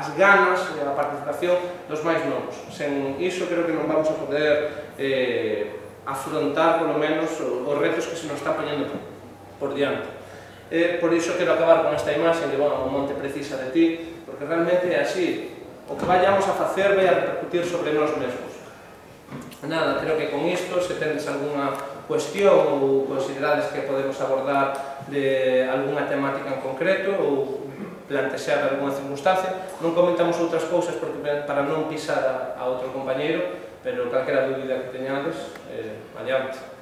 as ganas e a participación dos máis novos. Sen iso creo que non vamos a poder afrontar, polo menos, os retos que se nos está poñendo por diante. Por iso quero acabar con esta imaxe de, bueno, o monte precisa de ti, porque realmente é así. O que vayamos a facer vai a repercutir sobre nós mesmos. Nada, creo que con isto, se tendes algunha cuestión ou considerades que podemos abordar de algunha temática en concreto ou plantexar algunha circunstancia, non comentamos outras cousas para non pisar a outro compañeiro, pero calquera dúbida que teñades, adiante.